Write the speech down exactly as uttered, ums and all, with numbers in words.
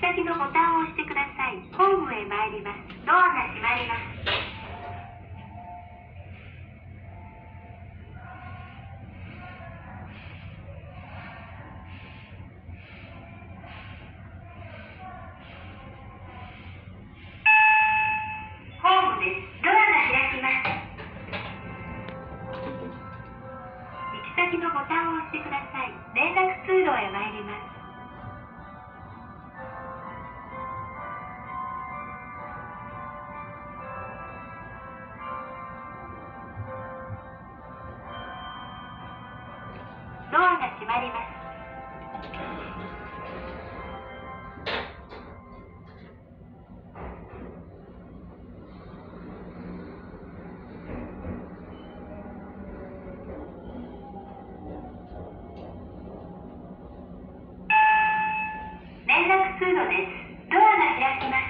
先のボタンを押してください。ホームへ参ります。ドアが閉まります。ホームです。ドアが開きます。行き先のボタンを押してください。連絡通路へ参ります。ドアが閉まります。連絡通路です。ドアが開きます。